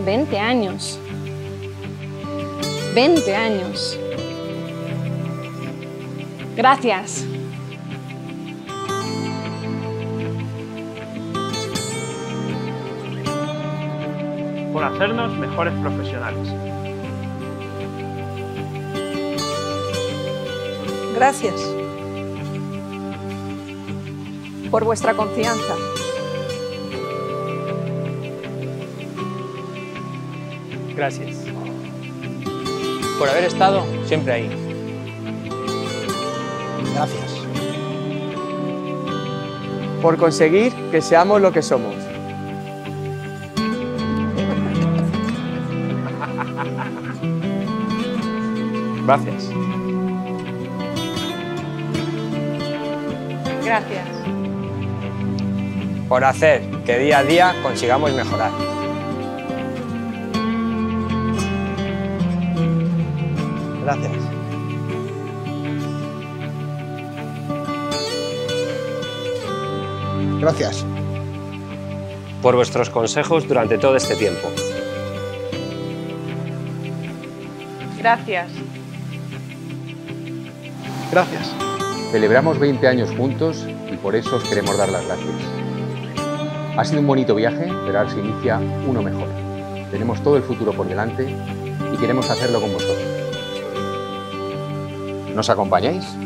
20 años. 20 años. Gracias. Por hacernos mejores profesionales. Gracias por vuestra confianza. Gracias por haber estado siempre ahí. Gracias por conseguir que seamos lo que somos. Gracias. Gracias por hacer que día a día consigamos mejorar. Gracias. Gracias por vuestros consejos durante todo este tiempo. Gracias. Gracias. Celebramos 20 años juntos y por eso os queremos dar las gracias. Ha sido un bonito viaje, pero ahora se inicia uno mejor. Tenemos todo el futuro por delante y queremos hacerlo con vosotros. ¿Nos acompañáis?